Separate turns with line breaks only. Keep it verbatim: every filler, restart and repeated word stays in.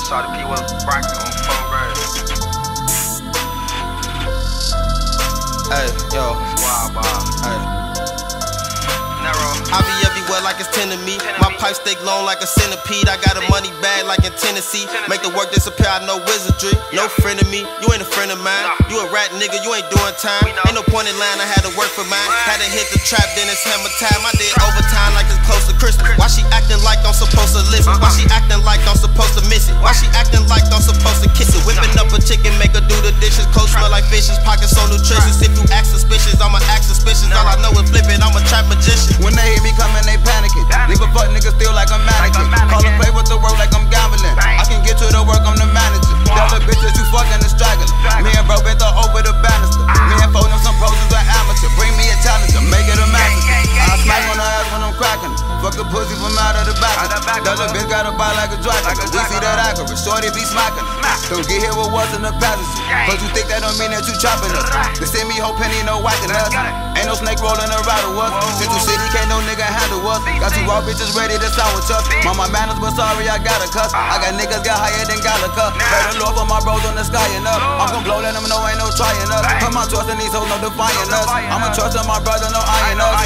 Shawty P was bracket on phone grade.
Hey, yo.
Wow, wow.
Hey.
Narrow.
I be everywhere like it's ten to me. My pipe stay long like a centipede. I got a money bag like in Tennessee. Make the work disappear, I know wizardry. No friend of me, you ain't a friend of mine. You a rat nigga, you ain't doing time. Ain't no point in line, I had to work for mine. Had to hit the trap, then it's hammer time. I did overtime like it's close to Christmas. Why she acting like I'm supposed to listen? Why she acting like I'm supposed to miss it? Why she acting like I'm supposed to kiss it? Whipping up a chicken, make her do the dishes. Clothes smell like fishes, pockets so nutritious. If you act suspicious, I'ma act suspicious. All I know is flipping, I'm a trap magician.
When they hear me coming, they panicking. Leave a fuck nigga still like a mannequin. Call and play with the work like I'm gambling. I can get you to work, I'm the manager. Tell the bitch that you fucking the straggler. Me and bro been throw over the banister. Me and fold them some pros as an amateur. Bring me a challenger, make it a master. I smack on her ass when I'm cracking. Fuck a pussy from out of the back. The other bitch got a bite like a Dracula. We see that accurate, shorty be smacking. Don't get here with what's in the passenger. Cause you think that don't mean that you chopping us. They send me whole penny, no whacking us. Ain't no snake rolling around with us. Since you city, can't no nigga handle us. Got two raw bitches ready to sandwich us. Mama manners, but sorry, I gotta cuss. I got niggas got higher than Gallagher. Pray the Lord for my bros on the sky enough. I'm gon' blow, let them know ain't no trying us. Put my trust in these hoes, no defying us. I'ma trust in my brother, no eyeing us.